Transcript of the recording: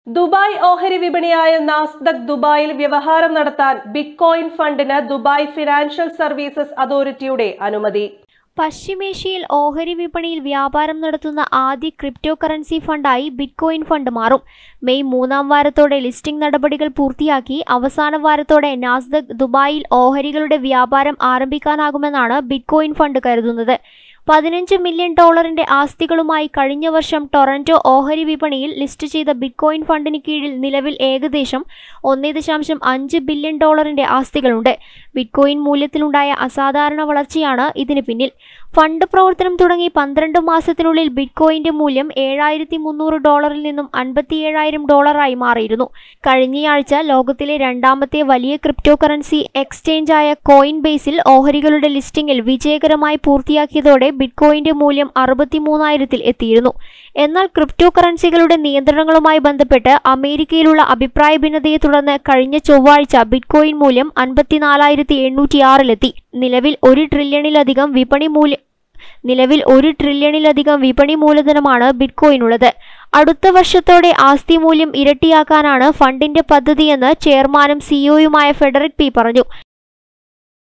Dubai ഓഹരി വിപണിയായ നാസ്ദക് ദുബായിൽ വ്യവഹാരം നടത്താൻ ബിറ്റ്കോയിൻ ഫണ്ടിന് ദുബായ് ഫിനാൻഷ്യൽ സർവീസസ് അതോറിറ്റിയുടെ അനുമതി. പശ്ചിമേഷ്യയിൽ ഓഹരി വിപണിയിൽ വ്യാപാരം നടത്തുന്ന ആദ്യ ക്രിപ്റ്റോ കറൻസി ഫണ്ടായി ബിറ്റ്കോയിൻ ഫണ്ട് മാറും. മെയ് 3-ാം വാരത്തോടെ ലിസ്റ്റിംഗ് നടപടികൾ പൂർത്തിയാക്കി അവസാന വാരത്തോടെ നാസ്ദക് ദുബായിൽ ഓഹരികളുടെ വ്യാപാരം ആരംഭിക്കാനാകുമെന്നാണ് ബിറ്റ്കോയിൻ ഫണ്ട് കരുതുന്നത്. $15 മില്യൺ ആസ്തികളുമായി കഴിഞ്ഞ വർഷം ടൊറന്റോ ഓഹരി വിപണിയിൽ ലിസ്റ്റ് ചെയ്ത ബിറ്റ്കോയിൻ ഫണ്ടിന് കീഴിൽ നിലവിൽ ഏകദേശം $1.5 ബില്യൺ ആസ്തികളുണ്ട്. ബിറ്റ്കോയിൻ മൂല്യത്തിലുണ്ടായ അസാധാരണ വളർച്ചയാണ് ഇതിന് പിന്നിൽ. ഫണ്ട് പ്രവർത്തനം തുടങ്ങി 12 മാസത്തിനുള്ളിൽ ബിറ്റ്കോയിന്റെ മൂല്യം $7,300 നിന്നും $57,000 മാറിയിരുന്നു. കഴിഞ്ഞയാഴ്ച ലോകത്തിലെ രണ്ടാമത്തെ വലിയ ക്രിപ്റ്റോ കറൻസി എക്സ്ചേഞ്ചായ കോയിൻ ബേസിൽ ഓഹരികളുടെ ലിസ്റ്റിംഗിൽ വിജയകരമായി പൂർത്തിയാക്കിയതോടെ ബിറ്റ്കോയിന്റെ മൂല്യം 63,000-ൽ എത്തിയിരുന്നു. എന്നാൽ ക്രിപ്റ്റോ കറൻസികളുടെ നിയന്ത്രണങ്ങളുമായി ബന്ധപ്പെട്ട് അമേരിക്കയിലുള്ള അഭിപ്രായ ഭിന്നതയെ തുടർന്ന് കഴിഞ്ഞ ചൊവ്വാഴ്ച ബിറ്റ്കോയിൻ മൂല്യം 54,806-ലെത്തി. നിലവിൽ $1 ട്രില്യണിലധികം വിപണി മൂലധനമാണ് ബിറ്റ്കോയിനുള്ളത്. അടുത്ത വർഷത്തോടെ ആസ്തി മൂല്യം ഇരട്ടിയാക്കാനാണ് ഫണ്ടിന്റെ പദ്ധതിയെന്ന് ചെയർമാനും സിഇഒയുമായ ഫെഡറിക് പി പറഞ്ഞു.